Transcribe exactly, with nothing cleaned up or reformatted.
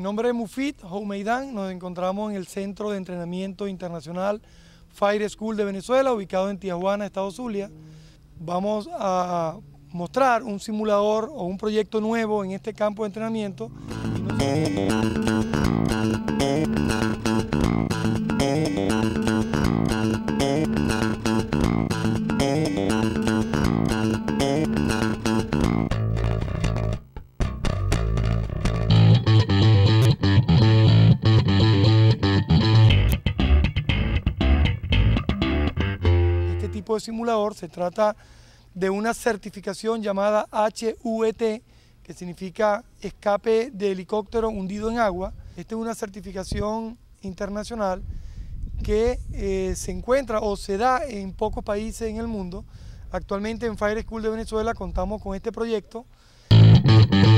nombre es Mufid Houmeidan, nos encontramos en el Centro de Entrenamiento Internacional Fire School de Venezuela, ubicado en Tijuana, Estado Zulia. Vamos a mostrar un simulador o un proyecto nuevo en este campo de entrenamiento. Este tipo de simulador se trata de una certificación llamada H U E T, que significa escape de helicóptero hundido en agua. Esta es una certificación internacional que eh, se encuentra o se da en pocos países en el mundo. Actualmente en Fire School de Venezuela contamos con este proyecto.